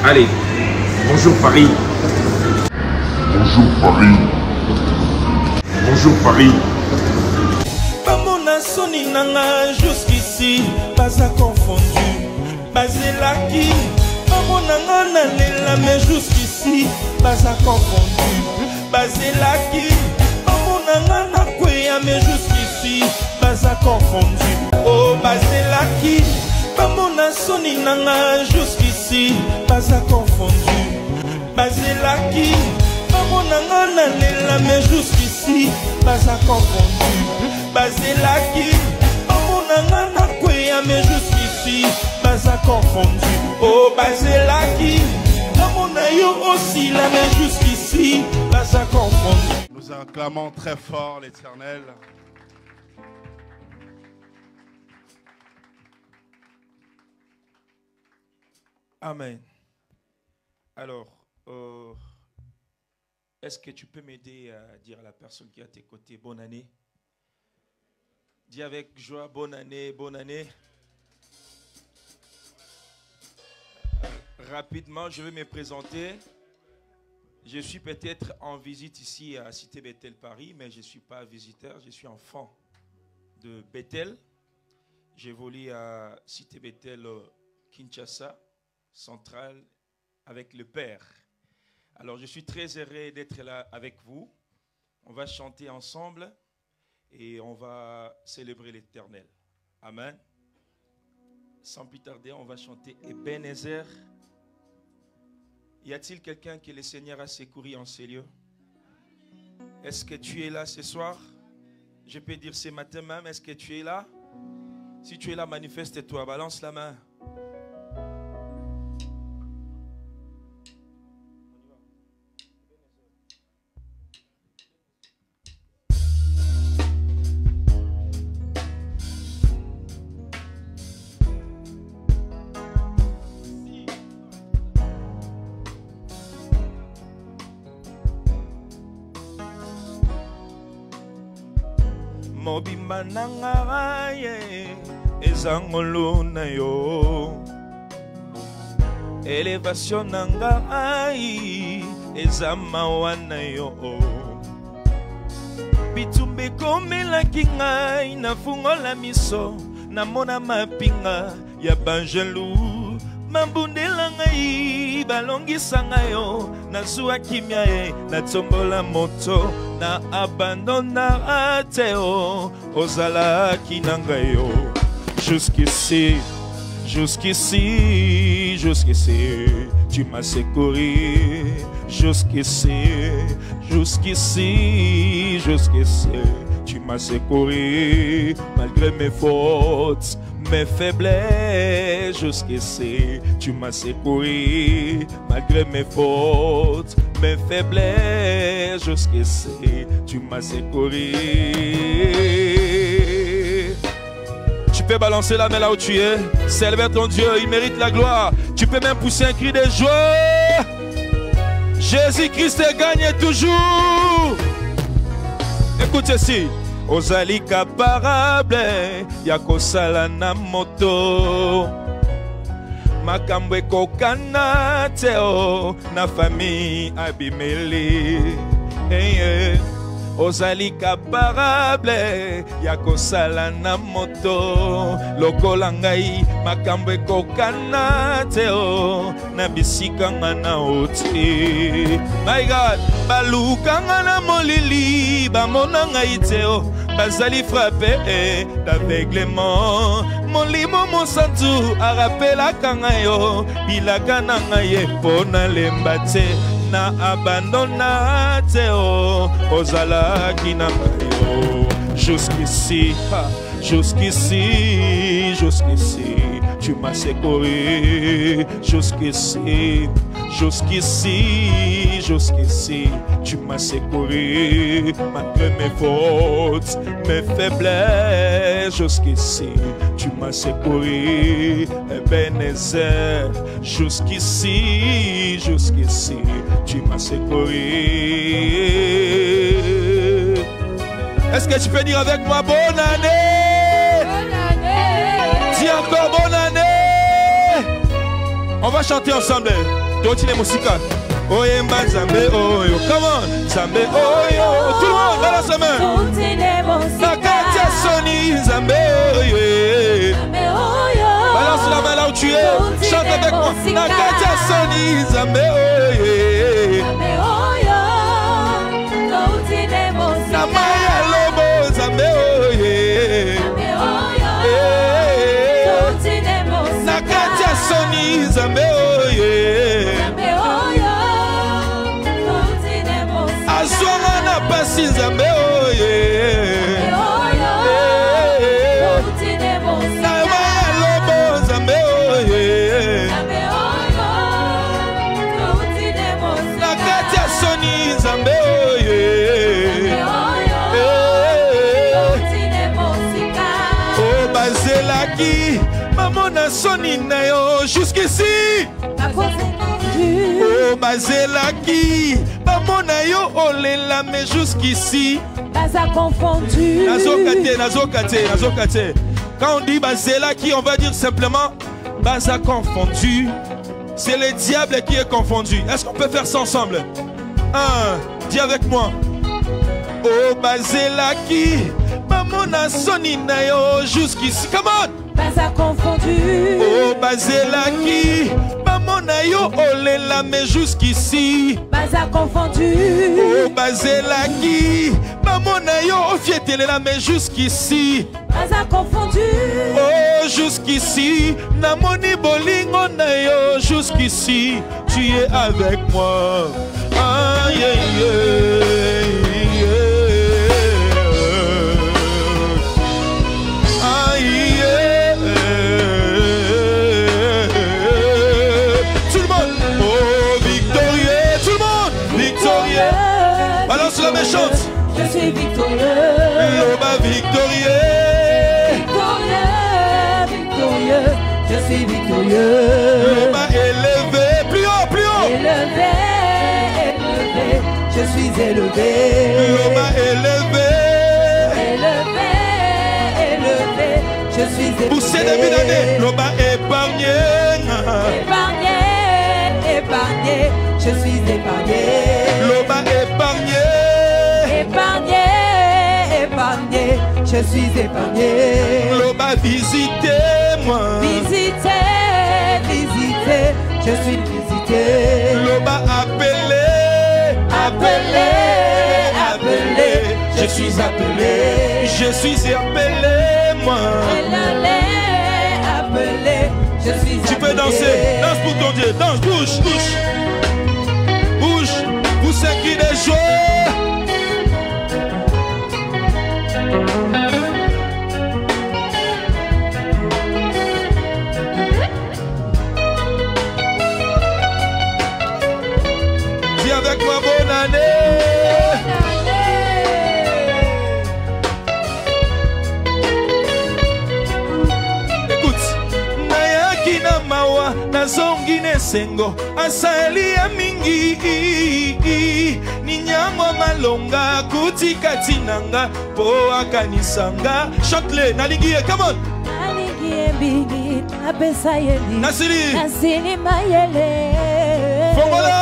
Allez, bonjour Paris. Bonjour Paris. Bonjour Paris. Bamona soni nanga jusqu'ici, pas à confondu. Bazelaki, bamona nanga nalela mais jusqu'ici, pas à confondu. Bazelaki, bamona nanga nakwea mais jusqu'ici, pas à confondu. Oh Bazelaki, bamona soni nanga jusqu'ici, pas à confondu. Bazelaki, bamona nanga nalela mais jusqu'ici, pas à confondu. Bazelaki, bamona nanga nakwea mais jusqu'ici, pas à confondu. Oh Bazelaki, bamona yo aussi là mais jusqu'ici, pas à confondu. Nous acclamons très fort l'Éternel. Amen. Alors, est-ce que tu peux m'aider à dire à la personne qui est à tes côtés bonne année? Dis avec joie bonne année, bonne année. Rapidement, je vais me présenter. Je suis peut-être en visite ici à Cité Bethel Paris, mais je ne suis pas visiteur, je suis enfant de Bethel. J'évolue à Cité Bethel Kinshasa, centrale, avec le Père. Alors, je suis très heureux d'être là avec vous. On va chanter ensemble et on va célébrer l'Éternel. Amen. Sans plus tarder, on va chanter Ebenezer. Y a-t-il quelqu'un que le Seigneur a secouru en ces lieux? Est-ce que tu es là ce soir? Je peux dire ce matin même, est-ce que tu es là? Si tu es là, manifeste-toi, balance la main. Mobimba nanga ye ezangolo na yo, elevation nanga ai ezamawa na yo, bitumbe komela kingai na fungola miso na mona mapinga ya banjelu mambundela ngai balongisa yo na zuwa kimia ye na tombola moto na abandonna teo ozalaki nanga yo jusqu'ici, jusqu'ici, jusqu'ici tu m'as secouru jusqu'ici, jusqu'ici, jusqu'ici tu m'as secouru malgré mes fautes, mes faiblesses, jusqu'ici tu m'as secouru malgré mes fautes, mes faiblesses, jusqu'ici tu m'as secouru. Tu peux balancer la main là où tu es, célèbre ton Dieu, il mérite la gloire. Tu peux même pousser un cri de joie. Jésus-Christ gagne toujours. Écoute ceci. Ozali kaparable yakosala na moto makambo ekokana teo na famille abimeli ozali kaparable yakosala na moto lokola ngai makambo ekokana teo na bisika nga na oti. My God, balukanga na molili bamona ngai teo bazali frappé d'aveuglement. Molimo mosantu arapelaka ngai yo bilaka na ngai mpona lemba te na abandonna teo ozalaki na ngai yo jusqu'ici, jusqu'ici, jusqu'ici tu m'as secouru jusqu'ici, jusqu'ici, jusqu'ici tu m'as secouru malgré mes fautes, mes faiblesses, jusqu'ici tu m'as secouru Ebenezer, jusqu'ici, jusqu'ici tu m'as secouru. Est-ce que tu peux dire avec moi bonne année? Bonne année. Dis encore bonne année. On va chanter ensemble. Totine musika. Oyemba Nzambe oyo. Come on. Nzambe oyo. Tout le monde dans la semaine. Nakatia Soni Nzambe oyo. Balance la main là où tu es. Chante avec moi. Nakatia Soni Nzambe oyo. Namaya lobo Nzambe oyo. Nakatia Soni Nzambe oyo. Azwanga na pasi Nzambe oyo. Namaya lobo Nzambe oyo. Nakatia Soni Nzambe oyo. Oh bazelaki mamona Soni na yo jusqu'ici. Oh bazelaki mamona yo olela mais jusqu'ici. Baza confondu. Nazokate. Quand on dit bazelaki, on va dire simplement baza confondu. C'est le diable qui est confondu. Est-ce qu'on peut faire ça ensemble? Dis avec moi. Oh bazelaki mamona Soni na yo jusqu'ici. Come on. Baza confondu. Oh bazelaki mamona yo olela mais jusqu'ici. Baza confondu. Oh bazelaki mamona yo ofietelela mais jusqu'ici. Baza confondu. Oh jusqu'ici namoni bolingo na yo jusqu'ici. Tu es avec moi. Ah yeah, yeah. Balance la méchante. Je suis victorieux. Loba victorieux. Victorieux. Je suis victorieux. Loba élevé. Plus haut, plus haut. Élevé. Je suis élevé. Loba élevé. Élevé. Je suis élevé. Poussé début d'année. Loba épargné. Épargné. Je suis épargné. Loba épargné. Épargné. Je suis épargné. Loba visité moi. Visité. Je suis visité. Loba appelé. Je suis appelé. Je suis appelé moi. Appelé. Je suis appelé. Tu peux danser. Danse pour ton Dieu. Danse. Bouge. Vous ceux qui les jouent. Dis avec moi bonne année. Écoute. Nayaki na mawa nazongi nesengo asali ya mingi ninyangwa malonga kutika tinanga po akanisanga. Chante-le nalingi. Come on. Bingi apesa yeli. Nasili mayele. Fongola.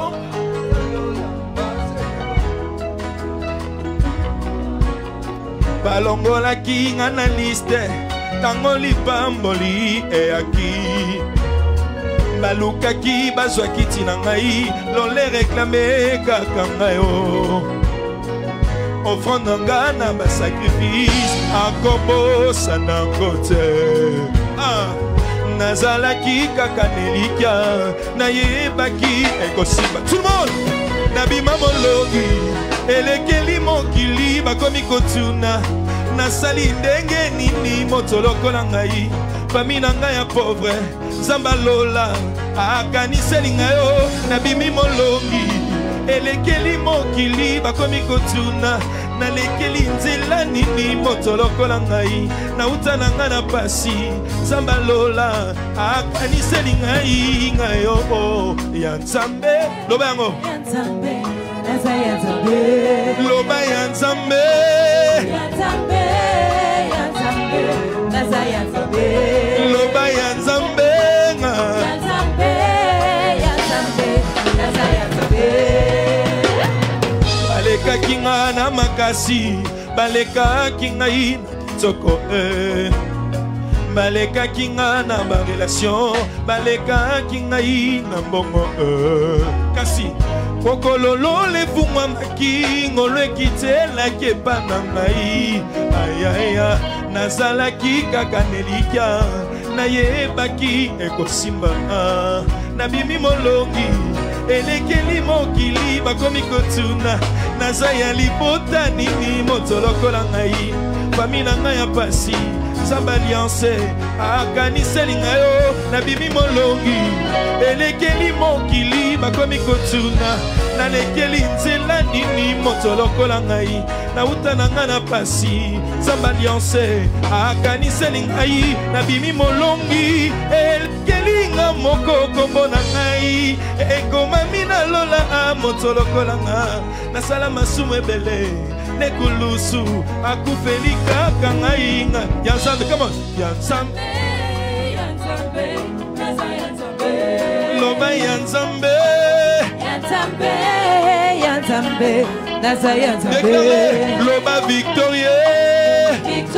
Balongola kinga na liste tango lipamboli eaki. Balukaki bazwaki tina ngai lole réclame kaka ngayo. Offrande nga na basacrifice akobosa na kote. Nazalaki kaka nelikia nayebaki ekosimba. Tout le monde nabima mologi elekeli mokili bakomi kotuna. Nasali ndenge nini moto lokola ngai. Fami na ngai ya pauvre Zamba lola akaniseli ngayo nabimi molongi. Elekeli mokili bakomi kotuna. Nalekeli nzela nini moto lokola ngai. Nauta na nga na pasi Zamba lola akaniseli ngai ngayo ya Nzambe. Loba yango Loba ya Nzambe. Loba ya Nzambe. balekaki nga na makasi balekaki ngai toko balekaki nga na barelation balekaki ngai na mbongo kasi kokololo lefungwamaki ngolo ekitelaki epa na ngai ayaya nazalaki kaka nelikya nayebaki ekosimba nabimi molongi elekeli mokili bakomi kotuna naza ya libota nini moto lokola ngai fami na ngai ya pasi Samba alliance akaniseli ngayo nabimi molongi elekeli mokili bakomi kotuna nalekeli nzela nini moto lokola ngai nauta na nga na pasi Samba alliance akaniseli ngai nabimi molongi elekeli nga moko kombo na ngai ekomami na lola moto lokola nga nasala masumu ebele nekulusu akufeli kaka ngai nga ya nzambe come on ya nzambe loba ya nzambe naza ya nzambe loba victorieux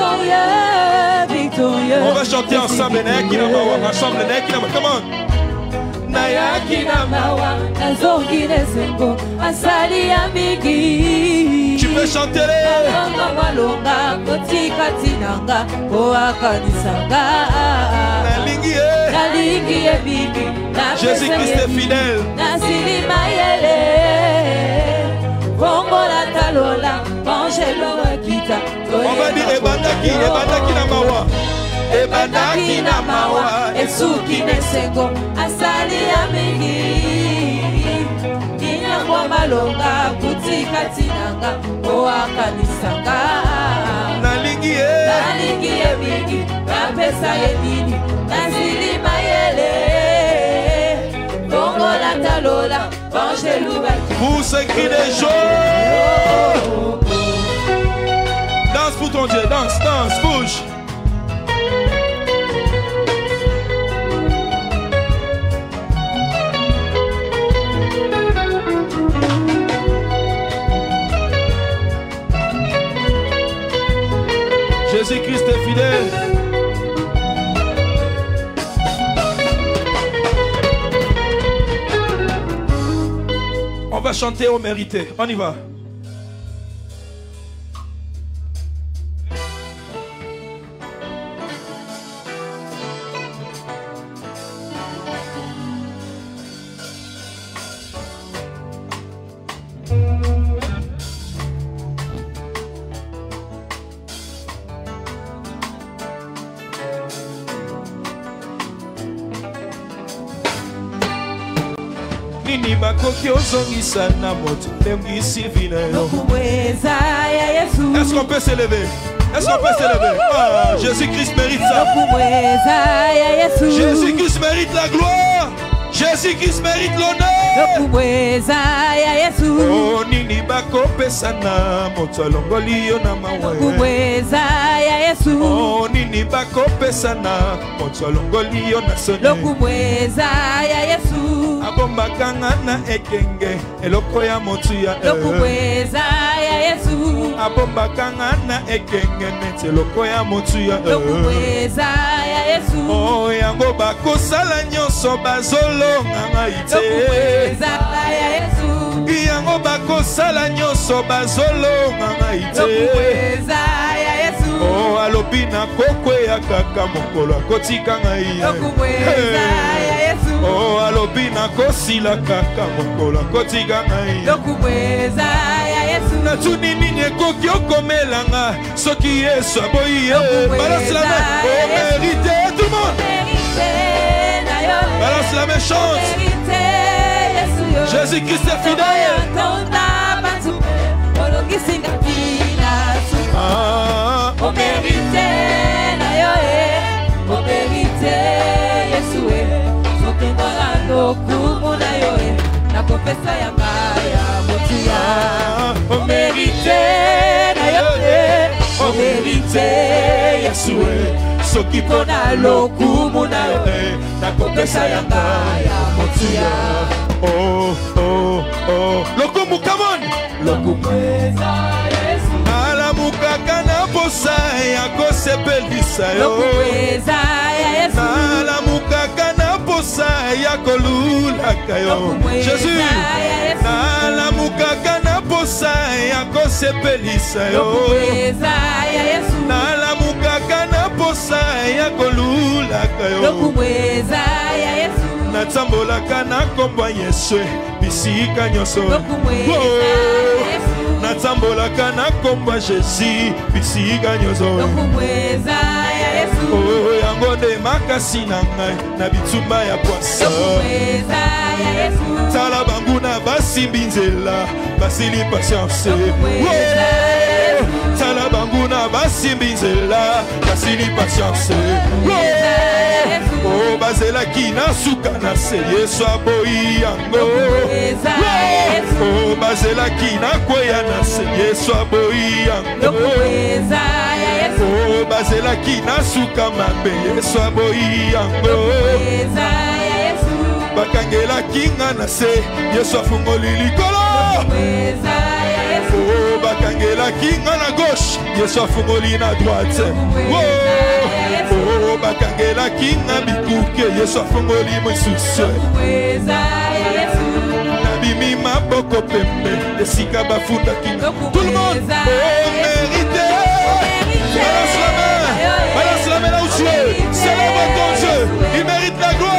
on va chanter ensemble ensemble come on nayaki na mawa nazongi nesengo asali ya mingi tu peux chanter malonga kotika tinanga oakanisanga nalingi ebiki Jésus Christ est fidèle nasilima yele bongola talola angelo akita on va dire ebandaki na mawa ebandaki na mawa esuki nesengo asali ya mingi inangwa malonga kutika tinanga oakanisanga nalingi ebingi napesa ebini nazilima yele bongola talola bangelubaki pour ce cri de joie danse pour ton Dieu danse bouge. Jésus-Christ est fidèle. On va chanter au mérité. On y va. Nini bakoki ozongisa na moto lengisi vina yo. Est-ce qu'on peut s'élever? Est-ce qu'on peut s'élever? Ah, Jésus-Christ mérite ça. Jésus-Christ mérite la gloire. Jésus-Christ mérite l'honneur. Oh, nini bakopesa na moto longoli yo na mawe. Oh, nini bakopesa na moto longoli yo na soni. Abombakanga na ekenge eloko ya motu ya abombakanga na ekenge neti eloko ya motu ya oh yango bakosala nyonso bazolonga ngai te yango bakosala nyonso bazolonga ngai te oh alobi na kokweya kaka mokolo akotika ngai oh alobi na kosila kaka mokolo akotika ngai natuni nini ekoki okomelanga soki Yesu aboyi balance la main oh mérité tout le monde balance la main chante Jésus-Christ est fidèle oh mérité na yo oh mérité Yesu lokumu na yo nakopesa yanga ya motia o mérité na yo o mérité Yesu soki pona lokumu na yo nakopesa yanga ya motia oh oh oh lokumu come on lokumweza Yesu nalamukaka na posa ya kosepelisa yo lokumweza Yesu nalamukaka na posa ya kolulaka yo Jésus nalamukaka na posa ya kosepelisa yo lokumweza Yesu nalamukaka na posa ya kolulaka yo lokumweza Yesu natsambolaka na kombo Yesu bisika nyonso natsambolaka na kombo Jésus bisika nyonso lokumweza Yesu yango nde makasi na ngai na bitumba ya poisa lokumweza Yesu tala banguna basimbi nzela basili patience tala banguna basimbi nzela basili patience o bazelaki na suka na se Yesu aboyi yango o bazelaki na kweya na se Yesu aboyi yango o bazelaki na suka mabe Yesu aboyi yango bakangelaki nga na se Yesu afungoli likolo o bakangelaki nga na gauche Yesu afungoli na droite o bakangelaki nga bikuke Yesu afungoli mosusu nabimi maboko pembe esika bafundaki tout le monde mérité balance la main là où tu es célèbre ton Dieu il mérite la gloire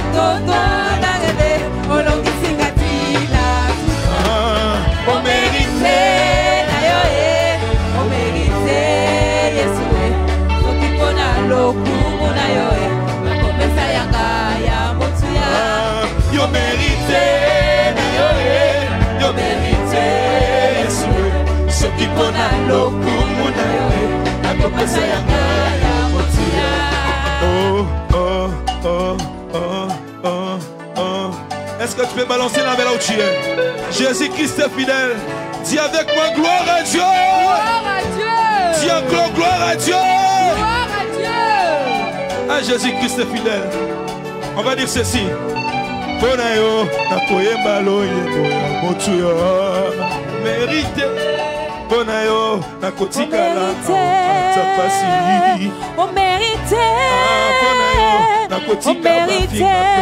on mérite na yo on mérite Yesu soki pona lokumu na yo bakopesa yanga ya motuya yo mérite na yo mérite Yesu soki pona lokumu na yo bakopesa yanga ya motuya oh oh oh oh oh oh. Est-ce que tu peux balancer la main là où tu es? Jésus-Christ est fidèle. Dis avec moi gloire à Dieu. Gloire à Dieu. Dis encore gloire à Dieu. Gloire à Dieu. Ah, Jésus-Christ est fidèle. On va dire ceci. Bonayo, nakoyemba loyebo ya motu yo. Mérité. Bonayo, nakotika la tapasi. On mérite. Bonayo, nakotika la mérite.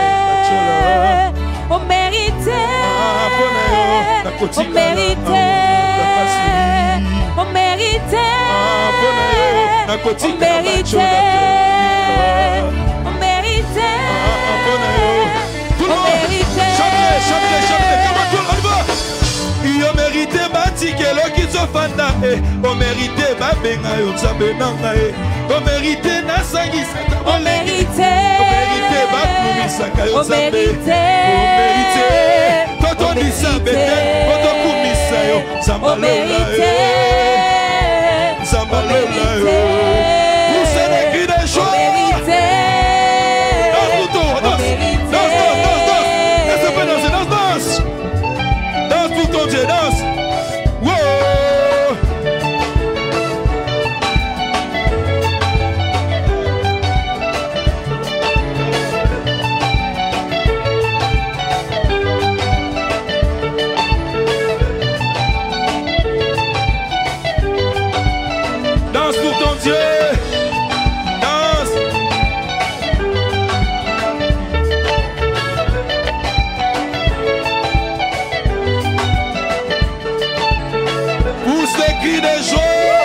On mérite, on mérite, on mérite, on mérite, on mérite, on mérite. Il a mérité batikelo kizofanda on mérité babenga yo nzambe nanga on mérité nasangisa on mérite bakumisaka yo nzambe on mérité totondisa bete totokumisa yo nzambalola nzambalola yo pousse les cris de joie danse pour ton Dieu, danse. Wow. Danse pour ton Dieu. Danse. Pousse les cris de joie.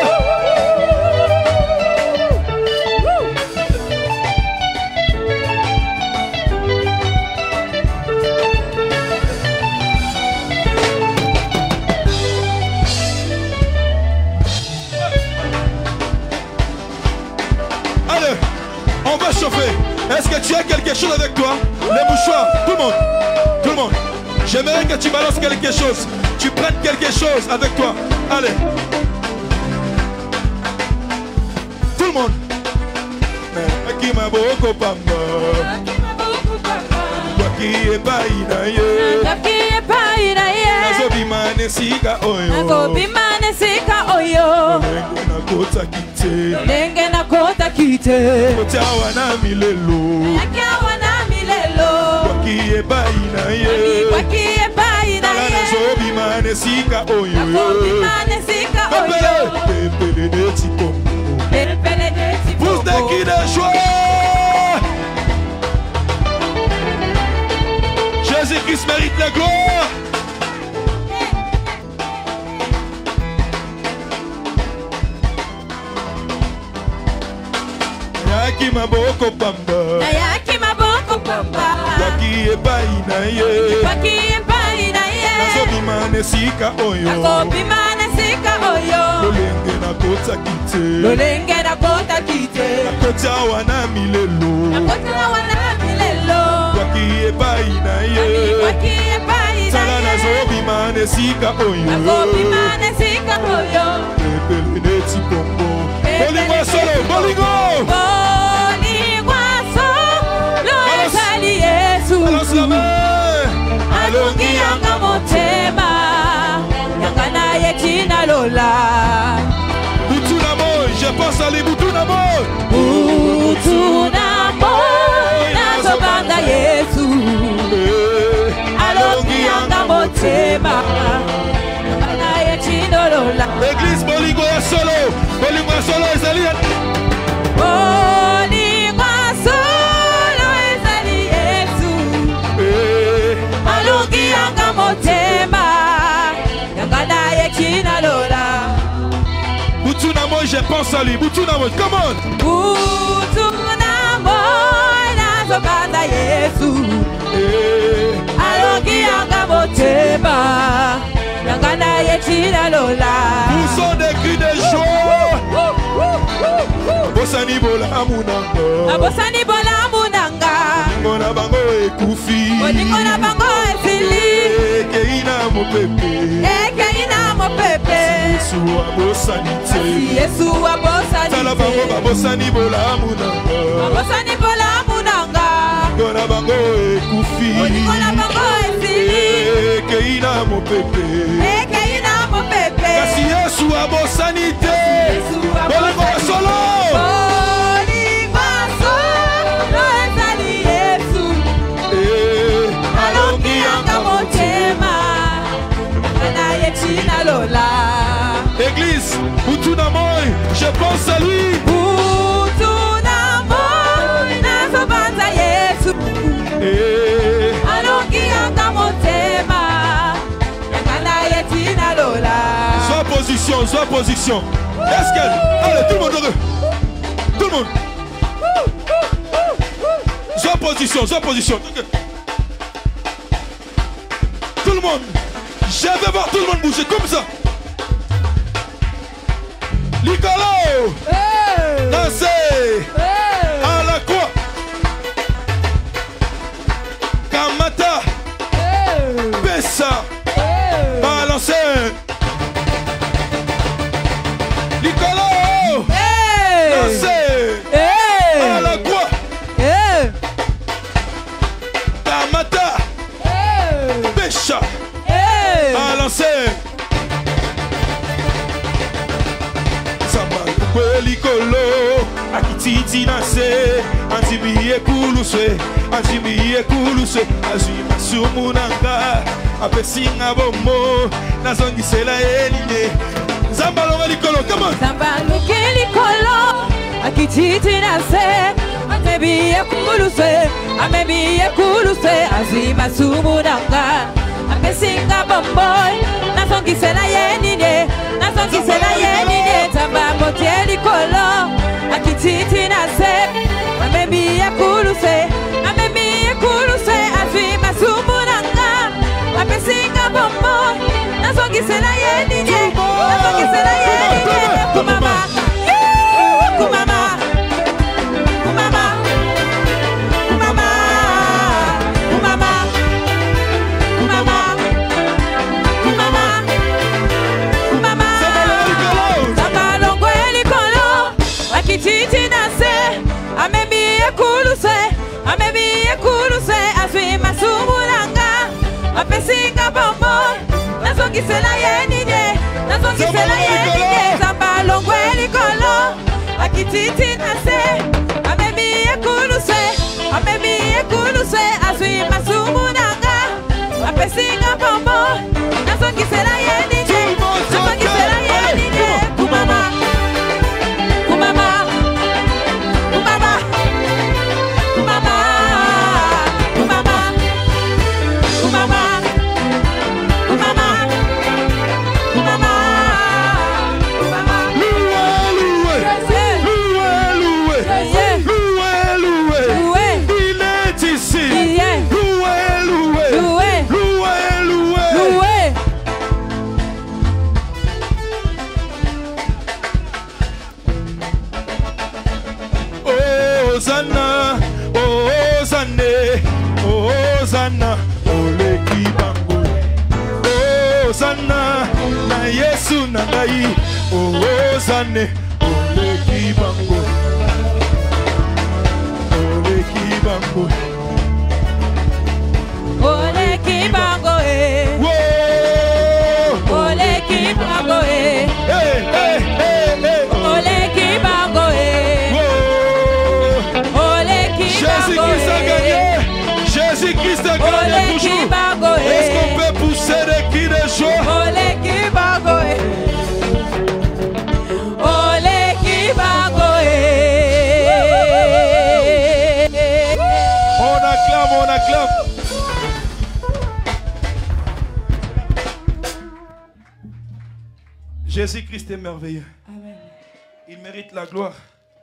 Allez, on va chauffer. Est-ce que tu as quelque chose avec toi? Les mouchoirs, tout le monde. Tout le monde. J'aimerais que tu balances quelque chose. Tu prennes quelque chose avec toi. Allez. Tout le monde. Qui m'a beaucoup pamba. Toi qui est pas inaye. Nazobimane sika oyo. Nenge na kota kite. Kotawa na milelo. Kwa kie ba inaye. Nazobimane esika oyo. Pousse des cris de joie. Jésus-Christ mérite la gloire. Yaki maboko pamba. Yaki maboko pamba. Yaki epai na ye. Yaki epai na ye. Nazobima nesika oyo. Nazobima nesika oyo. Lolenge na kota kite. Lolenge na kota kite. Na kota wana milelo. Na kota wana milelo. Yaki epai na ye. Yaki epai na ye. Sala nazobima nesika oyo. Nazobima nesika oyo. Epele neti pombo. Bolingo solo, bolingo. Balance la main. Alongi yanga motema yanga na yetina lola. Butu na moi, je pense à lui. Butu na moi. Butu na moi, nazobanga Yesu. Alongi yanga motema yanga na yetina lola. L'église bolingo ya solo, bolingo ya solo ezali. Je pense à lui. Boutou na moi, come on. Boutou na moi, nazobanda Yesu. Alongi yanga motema, yanga na yetina lola. Poussons des cris de joie. Bosani bola munanga. Bosani bola munanga. Ngona bango ekufi. Ngona bango esili. Keina mo pepe. Keina mo pepe. Yesu abosanite. Yesu abosanite. Tala bango babosani bola munanga. Babosani bola munanga. Ngona bango ekufi. Ngona bango esili. Keina mo pepe. Keina mo pepe. Kasi Yesu abosanite. Bolingo solo. Bolingo solo ezali Yesu. Alongi yanga motema yanga na yetina lola. Église, Boutou na moi, je pense à lui. Boutou na moi, nazobanda Yesu. Alongi yanga motema yanga na yetina lola. Sois position. Est-ce qu'elle... Allez, tout le monde, tout le monde. Sois position. Tout le monde. Je vais voir tout le monde bouger comme ça. Licolo. Dansez. À la croix. Kamata. Bessa. Balancez. Licolo. Dansez. À la croix. Kamata. Bessa. Balancez. Licolo, akititi nase, antibiye kuluswe, azima sumunanga, apesinga bombo, nazongisela eline. Zambalonga licolo, come on. Zambaluke licolo, akititi nase, antibiye kuluswe, azima sumunanga, apesinga bombo, nazongisela eline. Tamba motie licolo, akititi nase, amemi ekuluse, azima sumunanga, apesinga bombo, nazongisela yenine, kumama, akititi nase, amemi ekuluse, azima sumunanga, apesinga bombo, nazongisela yenine, zamba longwe licolo, akititi nase, amemi ekuluse, azima sumunanga, apesinga bombo, nazongisela yenine. nangai ozane oleki bango oleki bango oleki bango oleki bango oleki Jésus-Christ a gagné. Jésus-Christ a gagné toujours. Est-ce qu'on peut pousser des cris de joie? oleki bango oleki bango On acclame, on acclame. Jésus-Christ est merveilleux. Amen. Il mérite la gloire.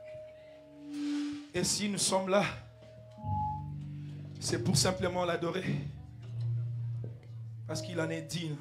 Et si nous sommes là, c'est pour simplement l'adorer. Parce qu'il en est digne.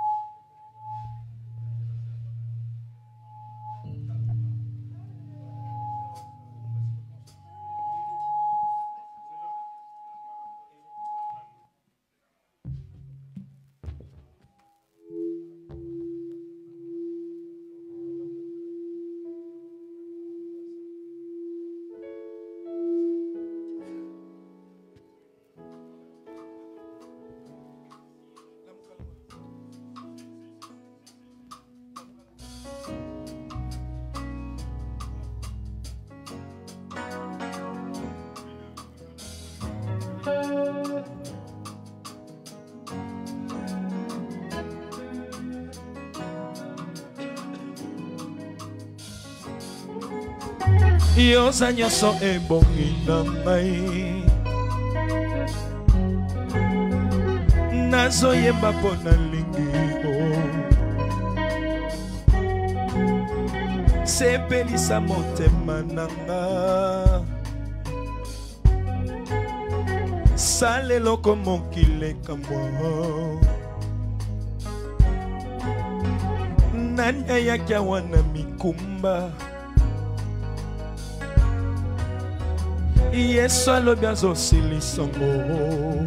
Yoza nyonso ebongi na ngai nazoyemba mpo nalingi sepelisa motema nanga sala eloko mokili kamwa nani ayaki awa na mikumba Yesu alobi azosilisa ngo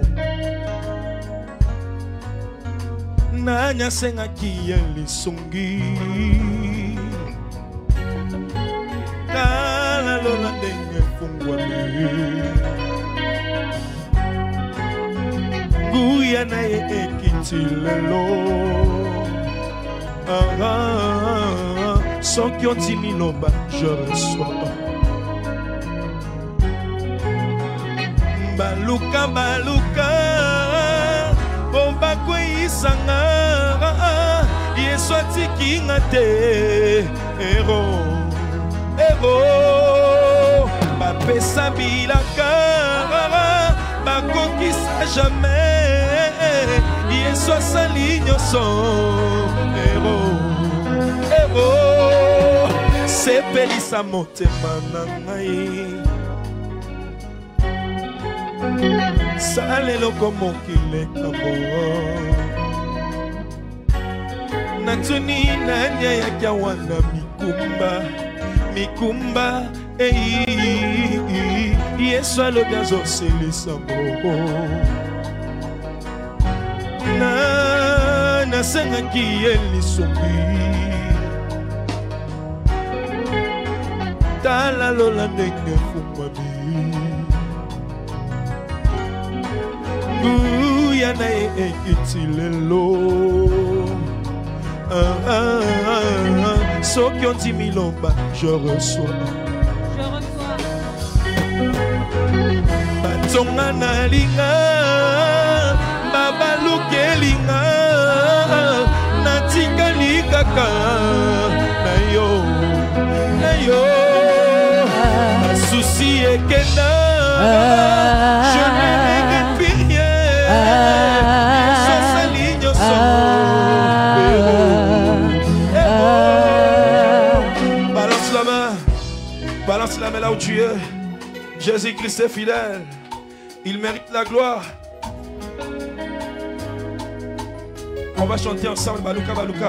nani asengaki ye lisungi tala lola ndenge efungwami nguya na ye ekiti lelo soki ondimi loba je reçois baluka baluka bomba kweisanga Yesu atikinga te ero bapesa bilaka bakokisa jamais Yesu asali nyonso ero sepelisa motema na ngai sala eloko mokili kamwa natuni nani ayaki awa na mikumba Yesu alobi azosilisa ngo nasengaki ye lisungi tala lola ndenge efungwami nguya na ye ekiti lelo soki ondimi loba je reçois batonga na linga babalukelinga natikali kaka na yo basusi ekenda je ne mérite plus rien sosali nyonso balance la main là où tu es. Jésus-Christ est fidèle. Il mérite la gloire. On va chanter ensemble Baluka Baluka.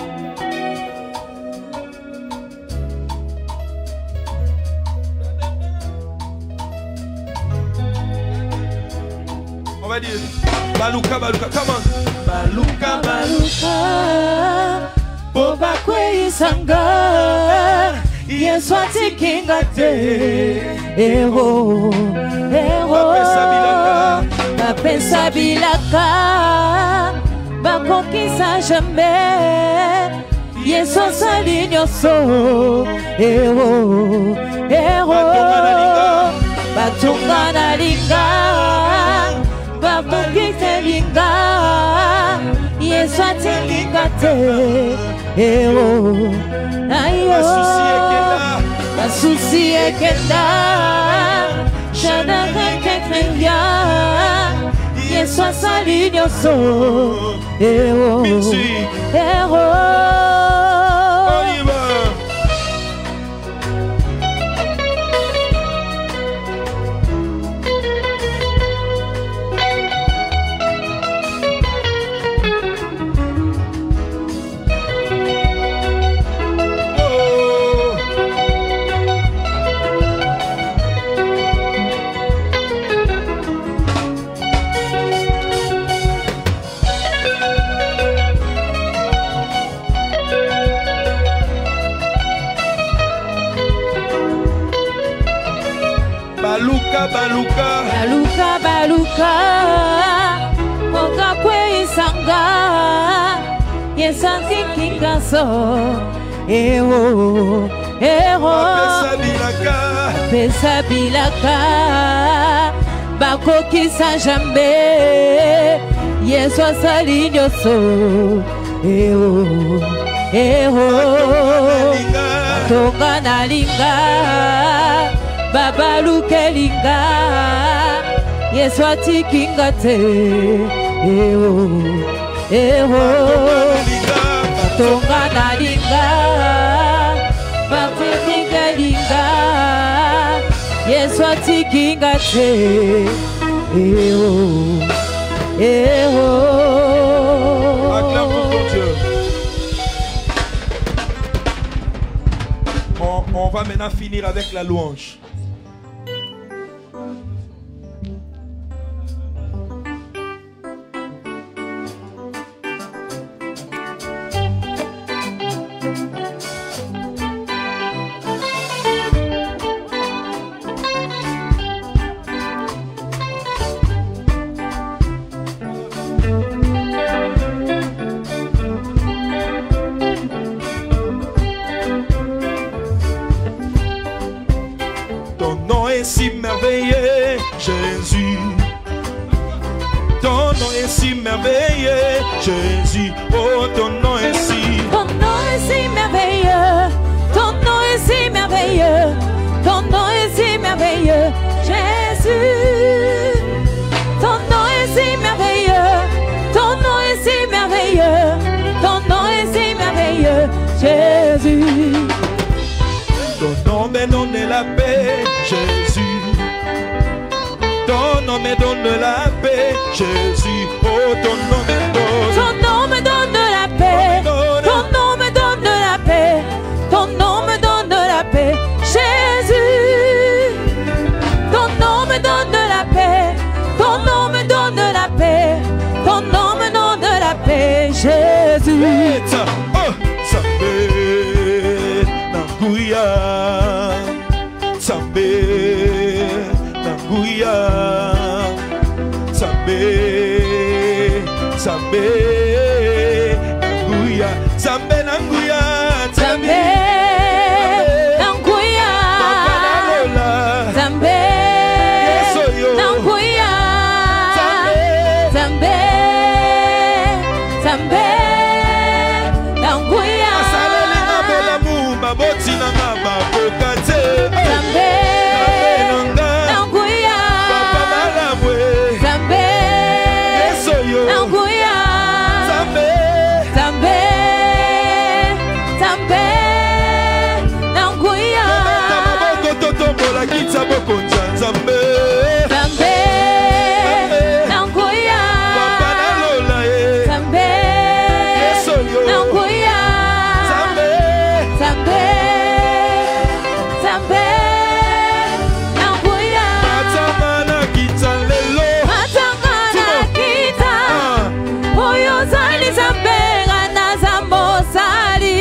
On va dire Baluka Baluka. Come on. Baluka Baluka. boba kweisanga Yesu atikinga te Ero bapesa bilaka bakokisa jamais Yesu asali nyonso Ero batunga na linga bakokisa linga Yesu atikinga te Ero ayo basusi ekenda Shadaka kekenya Yesu asali nyonso Ero Baluka Oka kweisanga Yesu atikinga so Pesa bilaka bakokisa jamais Yesu asali nyonso Tonga na linga babaluke linga Yesu atikinga te Tonga na linga babaluke linga Yesu atikinga te Acclame pour ton Dieu. On va maintenant finir avec la louange. Si merveilleux, Jésus. Ton nom est si merveilleux, Jésus. Oh, ton nom est si. Ton nom est si merveilleux. Ton nom est si merveilleux. Ton nom est si merveilleux, Jésus. Ton nom est si merveilleux. Ton nom est si merveilleux. Ton nom est si merveilleux, Jésus. Ton nom me donne la paix, Jésus. Ton nom me donne la paix, Jésus. Oh, ton nom me donne. Ton nom me donne la paix. Ton nom me donne la paix. Ton nom me donne la paix, Jésus. Ton nom me donne la paix. Ton nom me donne la paix. Ton nom me donne la paix, Jésus. Oh, Zambé, Nanguya. Zambé, Nanguya. Zambé, Zambé, Nanguya. Zambé, Nanguya. Zambé, Nanguya. Zambé, Nanguya. Zambé, Zambé, Nanguya. Asaleli na bolamu baboti na maboka te. Zambé, Nanguya. Papa malamwe. Zambé, Nanguya. Zambé, Zambé, Zambé, Nanguya. maboko totombola kitsa bokonza Nzambe. Zambé, Nanguya. Papa nalola ye. Zambé, Nanguya. Zambé, Zambé, Zambé, Nanguya. matama na kitsa lelo. Matanga na kita, oyo zali Zambé, gana zambo sali.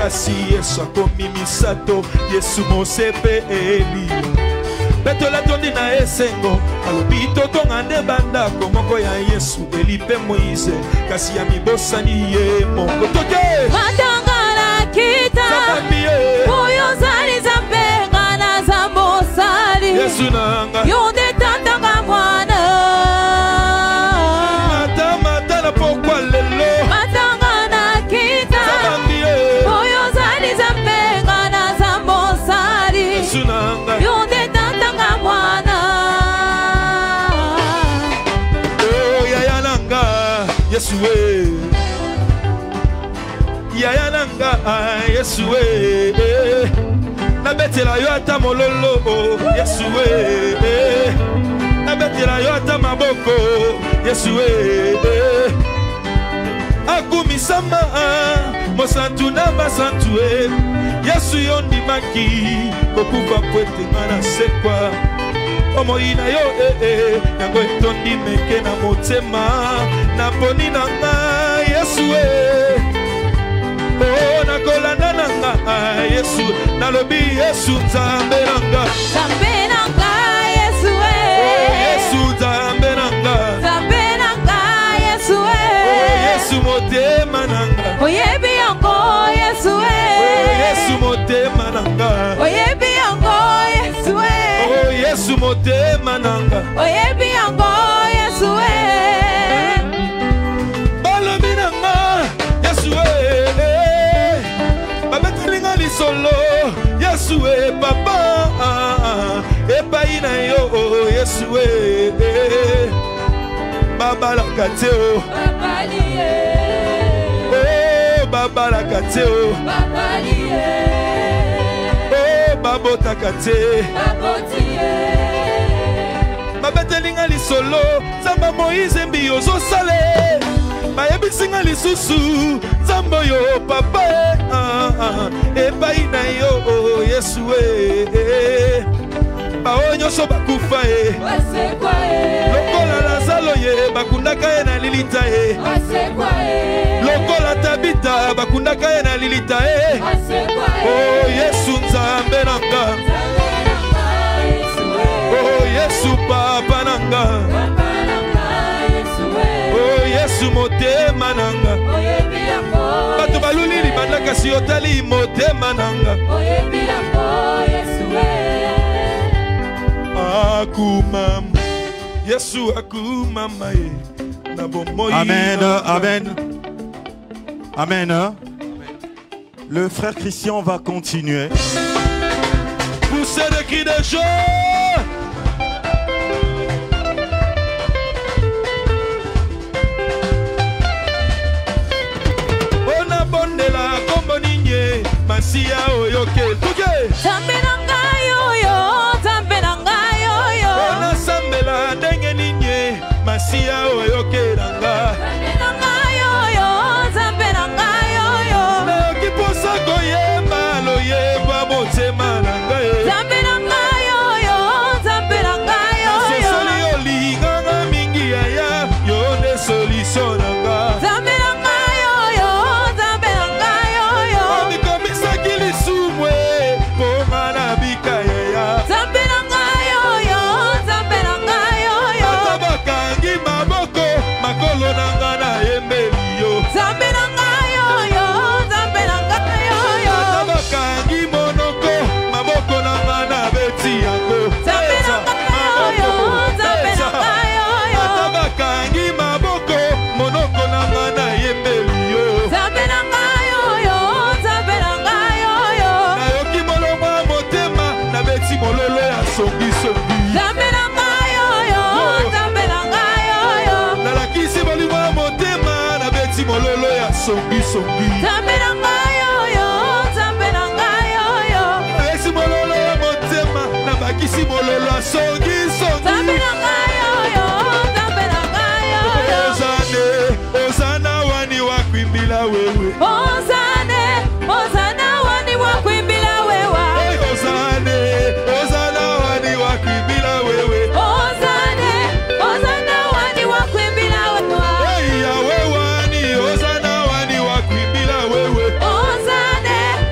kasi Yesu akomi misato Yesu mosepe eli Betola tondi na esengo alobi totonga nde bandako moko ya Yesu elipe Moise kasi ya mibosani ye moko toke matangala kita oyo zali zambe ngana za mosali Yesu nanga yonde tatanga mwana mata na pokwa lelo matangala kita oyo zali zambe ngana za mosali Yesu nanga yonde tatanga mwana oh yaya nanga Yesu we yaya nanga Yesu we na betela yo ata mololo Yesu we na betela yo ata maboko Yesu we akumisama mosantu na basantu Yesu yo ndimaki kokufa kwetenga na sekwa omoyina yo yango etondi meke na motema na poni na nga Yesu oh nakolanda na nga Yesu nalobi Yesu nzambe na nga Yesu oh Yesu nzambe na nga Yesu oh Yesu motema na nga oyebi yango Yesu oh Yesu motema na nga oyebi yango Yesu oh Yesu motema na nga oyebi yango Yesu balobi na nga Yesu babetalinga lisolo Yesu papa epai na yo Yesu babalaka te oh babalaka te oh babotaka te babetelinga lisolo nzamba Moïse mbi ozosale bayebisinga lisusu nzambo yo papa epai na yo Yesu bao nyonso bakufa lokola Lazalo ye bakundaka ye na lilita lokola Tabita bakundaka ye na lilita oh Yesu nzambe nanga oh Yesu papa nanga oh Yesu motema nanga bato baluli libanda kasi otali motema nanga akumama Yesu akumama ye na bomoi amen amen amen. Le frère Christian va continuer. Poussez des cris de joie. On a bonne la comboninye, Masia oyoke. Tambenanga yo, tambenanga yo. On a sambela denge ninye, Masia oyoke ranga. Tambenanga yo, tambenanga yo. Na kiposa koyema lo yeba motema nanga. Tambenanga yo, tambenanga yo. Sosoli olinganga mingi aya, yo ne solution nanga. Tambenanga yo, tambenanga yo. Omikomisa kilisumwe, poma na bikaya. Tambenanga yo, tambenanga yo. Atabakangi maboko, makolo nanga na embeli yo. Tambenanga yo, tambenanga yo. Atabakangi monoko, maboko nanga na beti yango. Tambenanga yo, tambenanga yo. Atabakangi maboko, monoko nanga na embeli yo. Tambenanga yo, tambenanga yo. Nayoki moloma motema, na beti mololo ya songi songi. Tambenanga yo, tambenanga yo. Nalakisi molima motema, na beti mololo ya songi songi. Tambenanga yo, tambenanga yo. Nalakisi mololo ya motema, na bakisi mololo ya songi songi. Tambenanga yo, tambenanga yo. Ozane, ozana wani wakwimbila wewe. Ozane, ozana wani wakwimbila wewa. Ozane, ozana wani wakwimbila wewe. Ozane, ozana wani wakwimbila wewa. Yawe wani, ozana wani wakwimbila wewe. Ozane,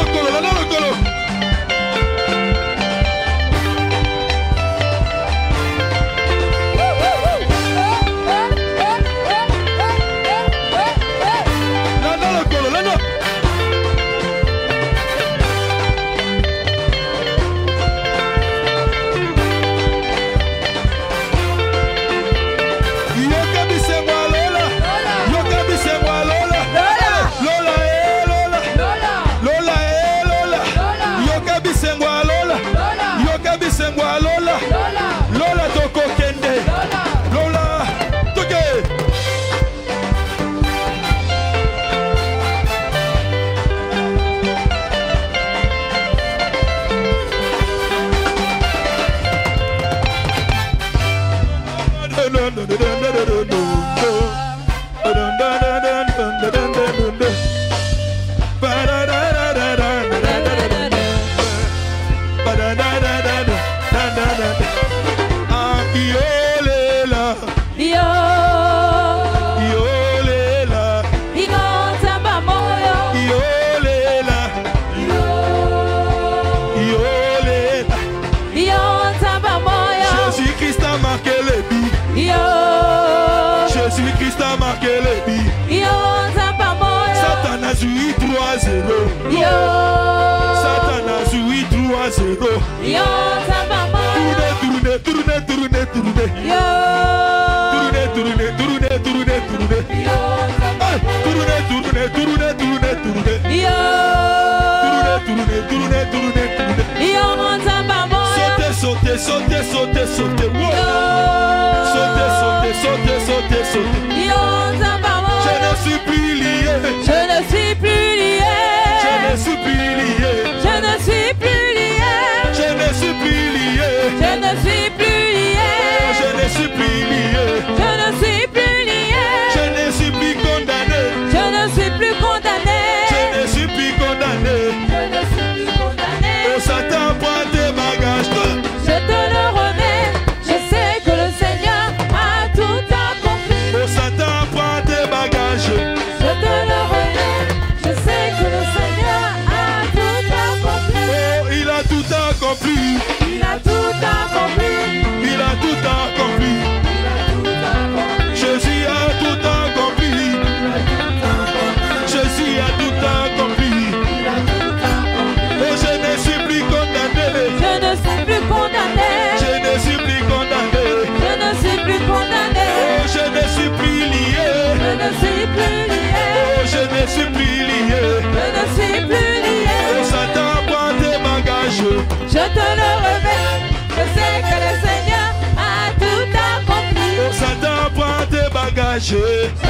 Je te le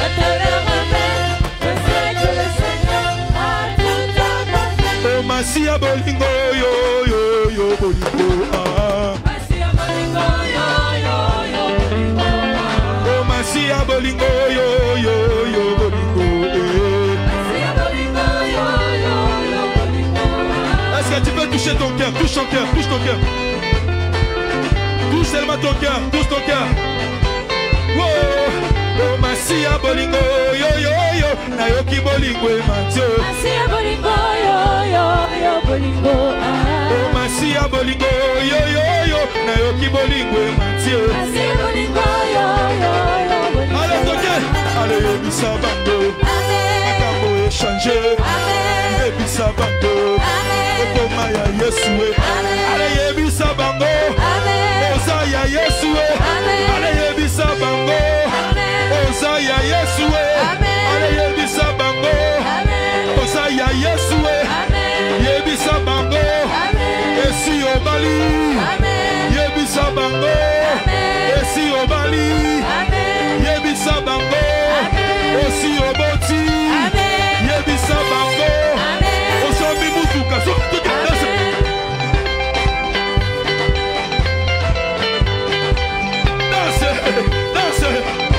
remets, je sais que le Seigneur a tout accompli. Oh Masia Bolingo, yo yo yo Bolingo, ah. Masia Bolingo, yo yo yo Bolingo, ah. Oh Masia Bolingo, yo yo yo Bolingo, eh. Masia Bolingo, yo yo yo Bolingo, ah. Est-ce que tu peux toucher ton cœur, touche ton cœur, touche ton cœur. Touche seulement ton cœur, touche ton cœur. Wow. Oh Masia Bolingo, yo yo yo, Nayoki Bolingo e Mathieu. Masia Bolingo, yo yo yo Bolingo, ah. Oh Masia Bolingo, yo yo yo, Nayoki Bolingo e Mathieu. Masia Bolingo, yo yo yo Bolingo. Allez toquez, allez yebisa bando. Amen. Akambo échangé. Amen. Yebisa bando. Amen. Okoma ya Yesu. Amen. Allez yebisa bango. Amen. Oza ya Yesu. Amen. Allez yebisa bango. Osaya Yesue, ale yebisa bango. Osaya Yesue, yebisa bango. Esi obali, yebisa bango. Esi obali, yebisa bango. Esi oboti, yebisa bango. Osomi mutuka, so tuka danse. Danse, danse.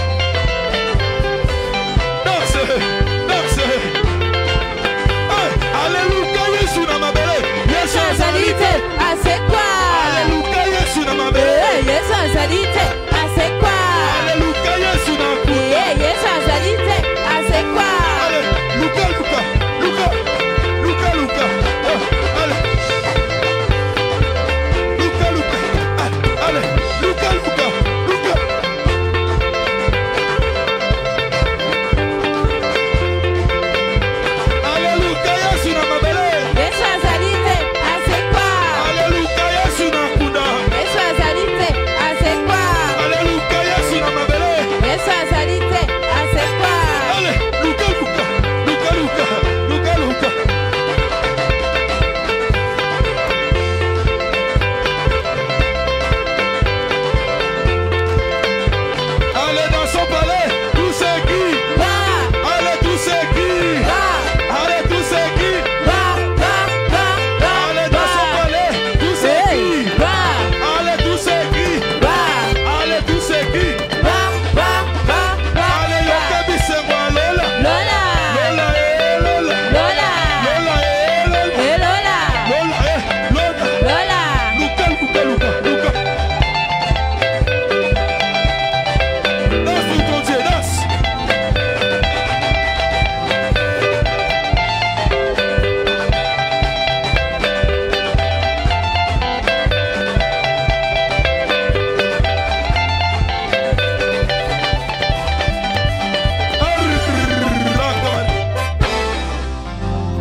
Alléluia, Yesu na mabele. Yesu azalite, c'est quoi? Alléluia, Yesu na mabele. Yesu azalite, c'est quoi? Alléluia, Yesu na kuta. Yesu azalite, c'est quoi? Luka, Luka, Luka, Luka, Luka.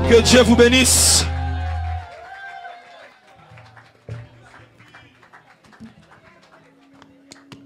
Que Dieu vous bénisse.